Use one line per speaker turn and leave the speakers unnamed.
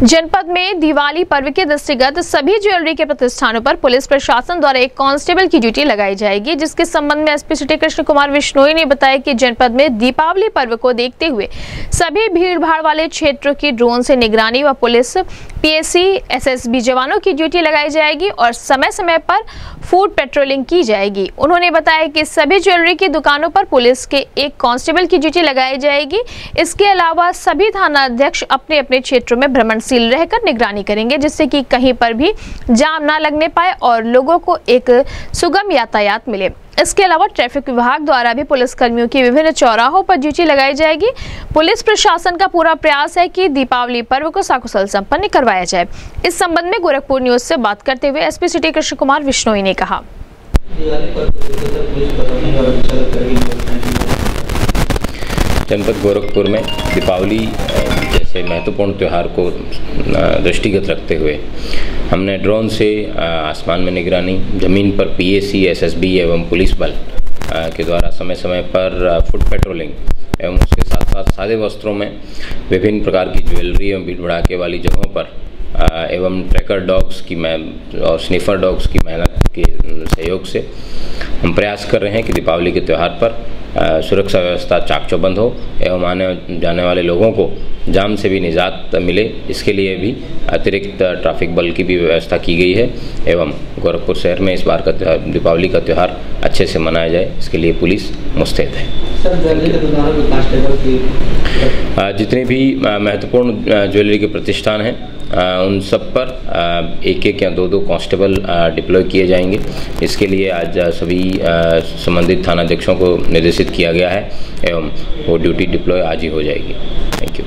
जनपद में दिवाली पर्व के दृष्टिगत सभी ज्वेलरी के प्रतिष्ठानों पर पुलिस प्रशासन द्वारा एक कांस्टेबल की ड्यूटी लगाई जाएगी, जिसके संबंध में एसपी सिटी कृष्ण कुमार विश्नोई ने बताया कि जनपद में दीपावली पर्व को देखते हुए सभी भीड़भाड़ वाले क्षेत्रों की ड्रोन से निगरानी व पुलिस पीएससी एसएसबी जवानों की ड्यूटी लगाई जाएगी और समय समय पर फूड पेट्रोलिंग की जाएगी। उन्होंने बताया कि सभी ज्वेलरी की दुकानों पर पुलिस के एक कांस्टेबल की ड्यूटी लगाई जाएगी। इसके अलावा सभी थाना अध्यक्ष अपने अपने क्षेत्रों में भ्रमणशील रहकर निगरानी करेंगे, जिससे कि कहीं पर भी जाम ना लगने पाए और लोगों को एक सुगम यातायात मिले। इसके अलावा ट्रैफिक विभाग द्वारा भी पुलिस कर्मियों की विभिन्न चौराहों पर ड्यूटी लगाई जाएगी। पुलिस प्रशासन का पूरा प्रयास है कि दीपावली पर्व को सकुशल संपन्न करवाया जाए। इस संबंध में गोरखपुर न्यूज से बात करते हुए एसपी सिटी कृष्ण कुमार विश्नोई ने कहा,
जनपद गोरखपुर में दीपावली जैसे महत्वपूर्ण त्यौहार को दृष्टिगत रखते हुए हमने ड्रोन से आसमान में निगरानी, ज़मीन पर पीएसी, एसएसबी एवं पुलिस बल के द्वारा समय समय पर फुट पेट्रोलिंग एवं उसके साथ साथ सादे वस्त्रों में विभिन्न प्रकार की ज्वेलरी एवं भीड़ भड़ाके वाली जगहों पर एवं ट्रैकर डॉग्स की और स्निफर डॉग्स की मेहनत के सहयोग से हम प्रयास कर रहे हैं कि दीपावली के त्यौहार पर सुरक्षा व्यवस्था चाक चौबंद हो एवं आने जाने वाले लोगों को जाम से भी निजात मिले। इसके लिए भी अतिरिक्त ट्रैफिक बल की भी व्यवस्था की गई है एवं गोरखपुर शहर में इस बार का दीपावली का त्यौहार अच्छे से मनाया जाए, इसके लिए पुलिस मुस्तैद है। जितने भी महत्वपूर्ण ज्वेलरी के प्रतिष्ठान हैं उन सब पर एक एक या दो कांस्टेबल डिप्लॉय किए जाएंगे। इसके लिए आज सभी संबंधित थानाध्यक्षों को निर्देशित किया गया है एवं वो ड्यूटी डिप्लॉय आज ही हो जाएगी। Thank you.